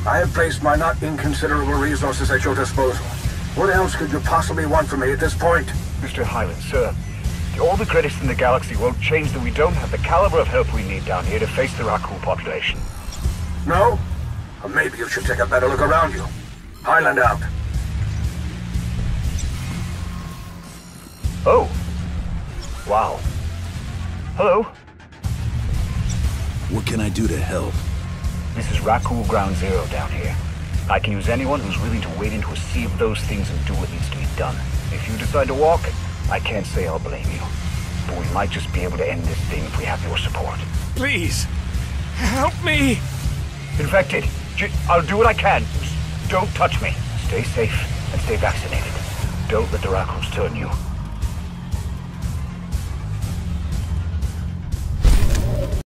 I have placed my not inconsiderable resources at your disposal. What else could you possibly want from me at this point? Mr. Hyland, sir, all the credits in the galaxy won't change that we don't have the caliber of help we need down here to face the Raku population. No? Or maybe you should take a better look around you. Hyland out. Oh. Wow. Hello? What can I do to help? This is Raku Ground Zero down here. I can use anyone who's willing to wade into a sea of those things and do what needs to be done. If you decide to walk, I can't say I'll blame you. But we might just be able to end this thing if we have your support. Please, help me! Infected, I'll do what I can. Just don't touch me. Stay safe and stay vaccinated. Don't let the Rakus turn you.